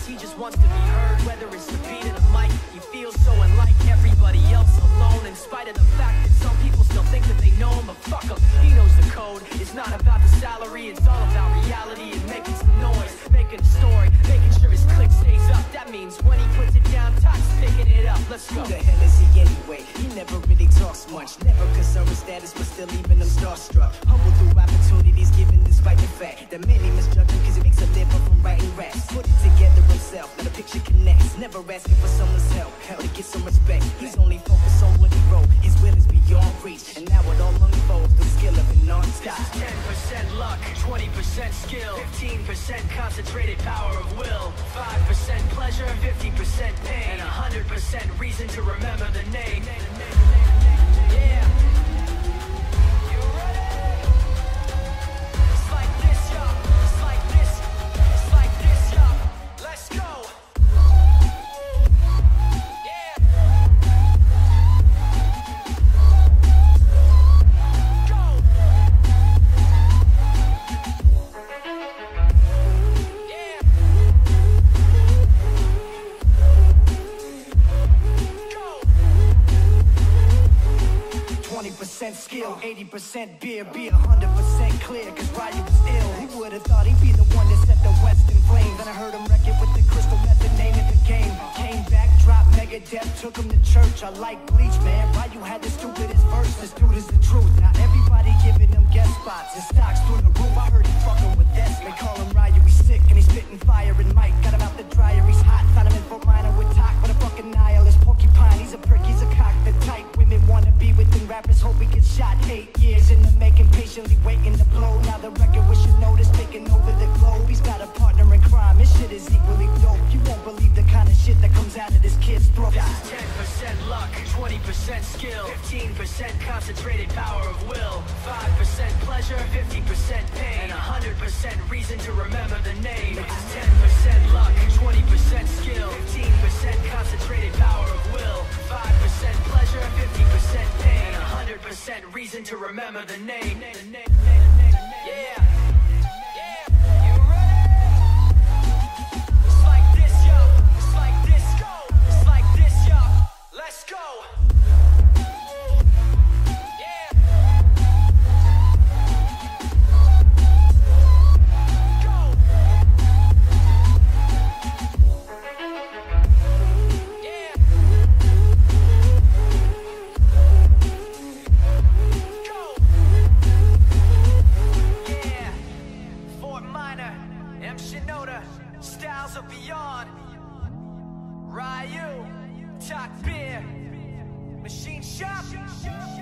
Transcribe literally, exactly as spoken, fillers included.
cause he just wants to be heard. Whether it's the beat of the mic, he feels so unlike everybody else alone. In spite of the fact that some people still think that they know him, but fuck him, he knows the code. It's not about the salary, it's all about reality and making some noise, making a story, making sure his click stays up. That means when he puts it down, Tox picking it up. Let's go. Who the hell is he anyway? He never really talks much, never concerned with status, but still leaving them starstruck. Humble through opportunities given despite the fact that many misjudge him cause he makes a living from writing raps. Put it together himself, now the picture connects. Never asking for someone's help, hell to get some respect. He's only focused on what he wrote, his will is beyond reach, and now it all unfolds through skill of an artist. This is ten percent luck, twenty percent skill, fifteen percent concentrated power of will, five percent pleasure, fifty percent pain, and one hundred percent reason to remember the name. Yeah. You ready? It's like this, y'all. It's like this. It's like this, y'all. Let's go. twenty percent skill, eighty percent beer, be one hundred percent clear, cause Ryu was ill. He would've thought he'd be the one that set the West in flames. Then I heard him wreck it with the crystal method, name of the game. Came back, dropped Megadeth, took him to church. I like Bleach, man. Ryu had the stupidest verse, this dude is the truth. Now everybody giving him guest spots and stocks through the roof. I heard he fucking with this. They call him Ryu, he's sick and he's spitting fire and Mike. Got him out the dryer, he's hot. Found him in Fort Minor with Talk, but a fucking nihilist porcupine. He's a prick, he's a cock, the type women wanna be within rappers. Hope he gets shot. Eight years in the making, patiently waiting to blow. Now the record we should notice taking over the globe. He's got a partner in crime, his shit is equally dope. You won't believe the kind of shit that comes out of this kid's throat. This is ten percent luck, twenty percent skill, fifteen percent concentrated power of will, five percent pleasure, fifty percent pain, and one hundred percent reason to remember the name. This is ten percent luck, twenty percent skill, fifteen percent concentrated power of will, five percent pleasure, fifty percent pain, and one hundred percent reason to remember the name. Yeah. Yeah. You ready? It's like this, yo. It's like this, go. It's like this, yo. Let's go. Styles of beyond. Ryu, Talk beer, Machine Shop.